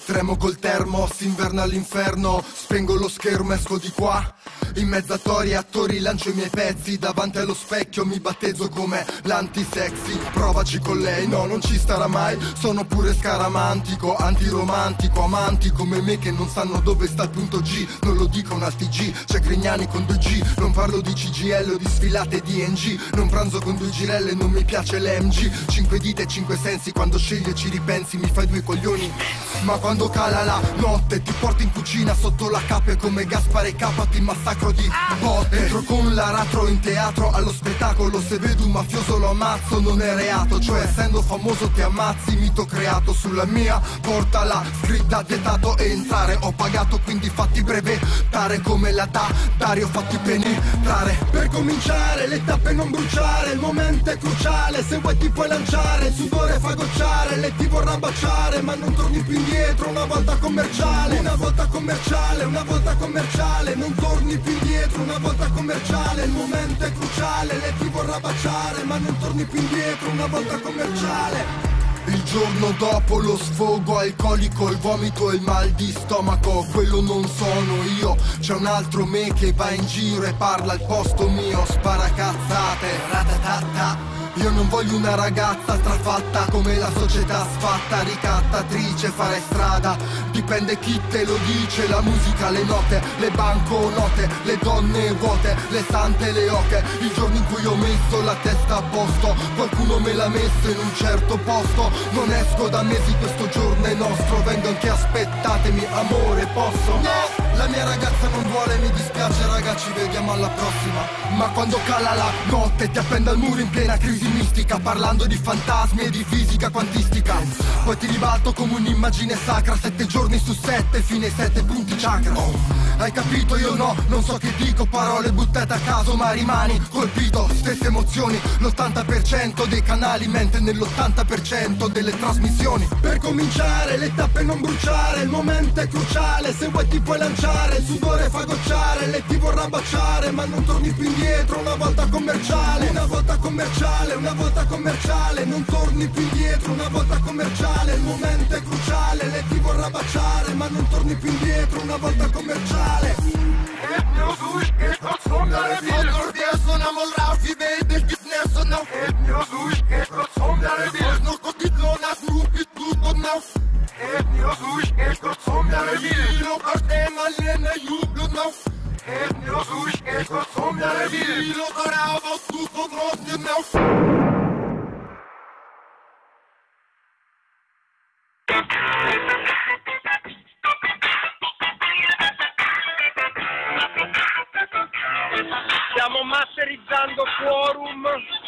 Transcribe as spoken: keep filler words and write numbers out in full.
Tremo col termo, si inverna all'inferno. Spengo lo schermo, esco di qua. In mezzo a tori e attori lancio i miei pezzi. Davanti allo specchio mi battezzo come l'anti-sexy. Provaci con lei, no, non ci starà mai. Sono pure scaramantico, antiromantico. Amanti come me che non sanno dove sta il punto G. Non lo dicono al T G, c'è Grignani con due G. Non parlo di C G L o di sfilate D N G. Non pranzo con due girelle, non mi piace l'M G. Cinque dita e cinque sensi, quando scegli e ci ripensi mi fai due coglioni. Ma quando cala la notte ti porto in cucina sotto la cape come Gaspare K, ti massacro di botte. Entro con l'aratro in teatro allo spettacolo. Se vedo un mafioso lo ammazzo, non è reato. Cioè essendo famoso ti ammazzi, mito creato sulla mia porta la scritta vietato entrare. Ho pagato quindi fatti brevettare come la da Dario, fatti penetrare. Per cominciare le tappe non bruciare, il momento è cruciale. Se vuoi ti puoi lanciare, il sudore fa gocciare. Lei ti vorrà baciare ma non torni più indietro. Una volta commerciale, una volta commerciale, una volta commerciale. Non torni più indietro, una volta commerciale. Il momento è cruciale, lei ti vorrà baciare ma non torni più indietro. Una volta commerciale. Il giorno dopo lo sfogo alcolico, il vomito e il mal di stomaco. Quello non sono io, c'è un altro me che va in giro e parla al posto mio. Spara cazzate, ratatata. Io non voglio una ragazza strafatta come la società sfatta. Ricattatrice, fare strada, dipende chi te lo dice. La musica, le note, le banconote, le donne vuote, le sante, le oche. Il giorno in cui ho messo la testa a posto, qualcuno me l'ha messo in un certo posto. Non esco da mesi, questo giorno è nostro. Vengo anche, aspettatemi, amore, posso? No! La mia ragazza non vuole, mi dispiace raga, ci vediamo alla prossima. Ma quando cala la notte ti appendo al muro in piena crisi mistica, parlando di fantasmi e di fisica quantistica. Poi ti ribalto come un'immagine sacra, sette giorni su sette, fine sette punti chakra. Oh. Hai capito? Io no, non so che dico, parole buttate a caso ma rimani colpito. Stesse emozioni, l'ottanta per cento dei canali mente nell'ottanta per cento delle trasmissioni. Per cominciare le tappe non bruciare, il momento è cruciale. Se vuoi ti puoi lanciare, il sudore fa gocciare. Lei ti vorrà baciare ma non torni più indietro. Una volta commerciale, una volta commerciale, una volta commerciale. Non torni più indietro, una volta commerciale. Il momento è cruciale, lei ti vorrà baciare ma non torni più indietro. Una volta commerciale. Het nieuws, hoe ik het wat zonder de wiel. Door de zon aan mijn raaf, je weet het is net zo nou. Het nieuws, hoe ik het wat zonder de wiel. Nog tot dit loon, als roep je doet tot nou. Het nieuws, hoe ik het wat zonder de wiel. Loop als een alleen en jubelt nou. Het nieuws, hoe ik het wat zonder de wiel. Loop eruit, wat doet tot rond je nou. Stiamo masterizzando Quorum